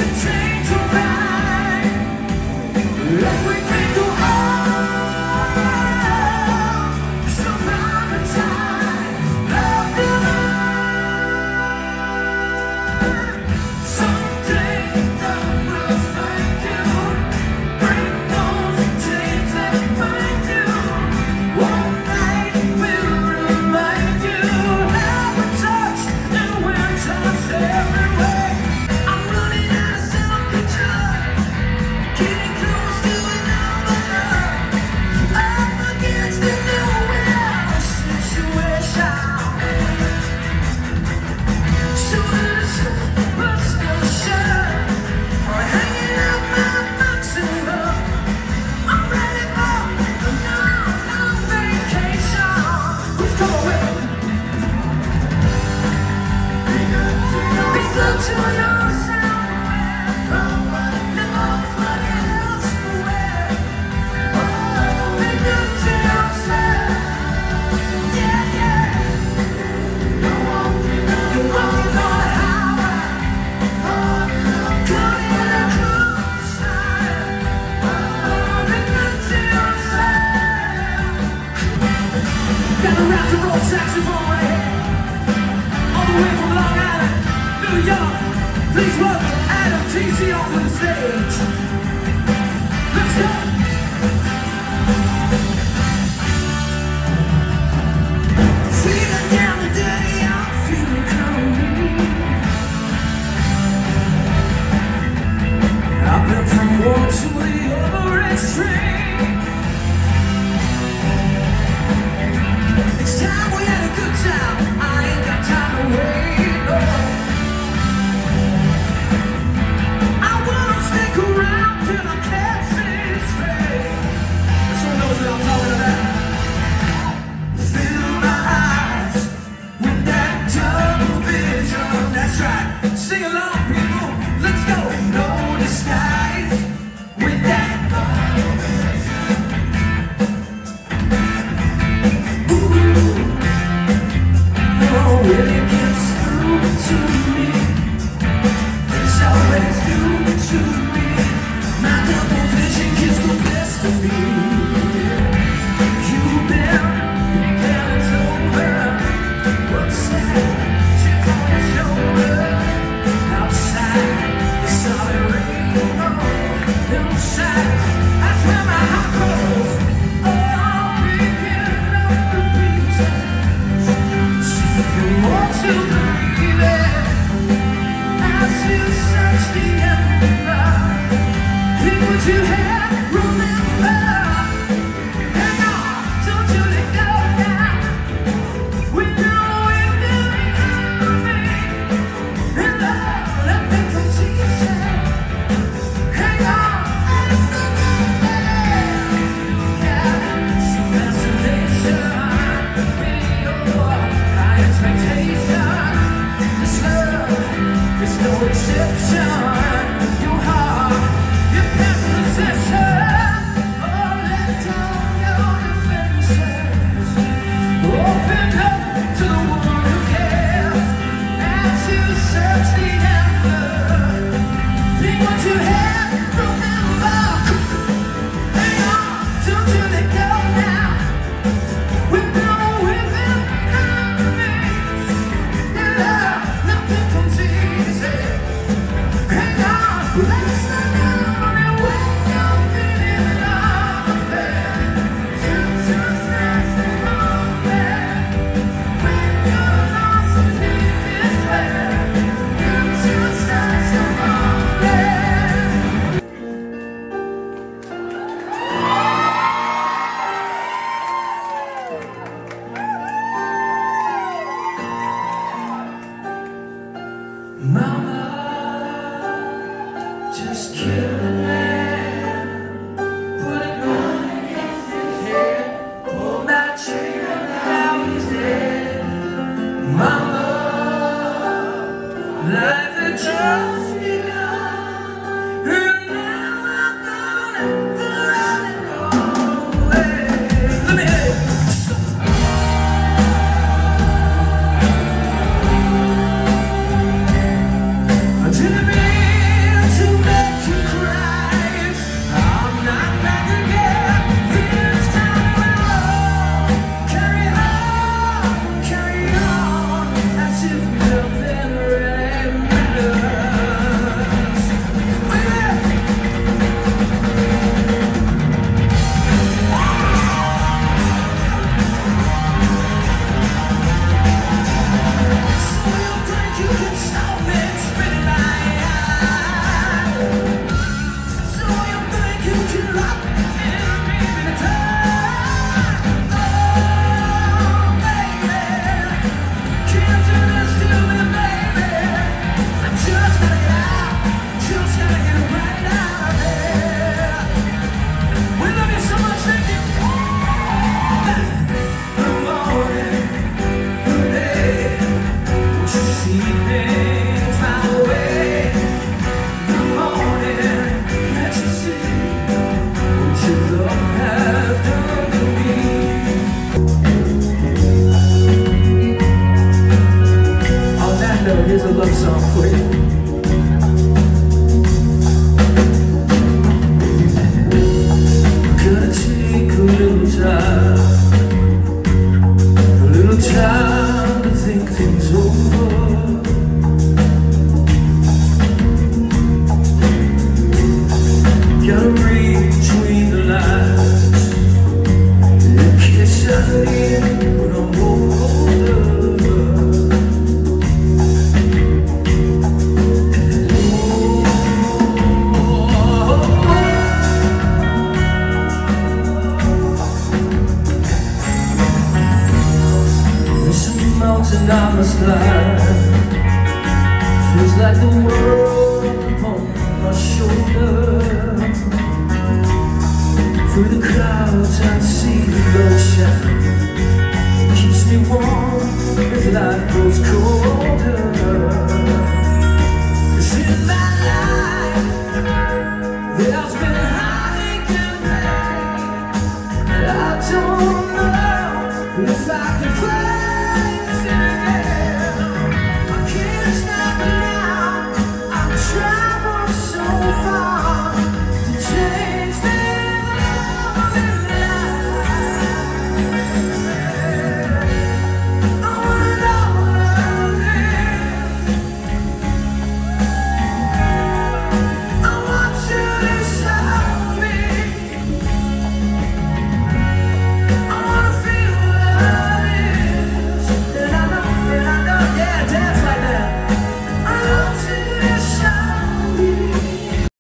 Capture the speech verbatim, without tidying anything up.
Saxophone right here, all the way from Long Island, New York. Please welcome Adam T C on the stage. Let's go. Feeling down the dirty, I'm feeling cold. I've been from one to the other extreme. It's time we had a good time. I ain't got time to wait, no. I wanna stick around till I can't see straight. Someone knows what I'm talking about. Fill my eyes with that double vision. That's right. Sing along, people. Let's go. No disguise with that double vision. When it gets through to me, it's always new to me. My double vision gets the best of me. You've been getting over. What's that? Chip on your shoulder. Outside, the solid rainbow. Inside, that's where my heart goes. Oh, I'm picking up the pieces. Want to believe it as you search the ember. Think what you had, remember. Hang on, don't you let go now. We know we're doing everything. And love, let me come easy. Hang on, you got some fascination with your high expectation. This love is no exception. Your heart, your past possession. Oh, let down your defenses. Open up to the one who cares. As you search the ember, think what you had, remember. Hang on, don't you let go now. We know we've been nothing comes easy. Hang on, let's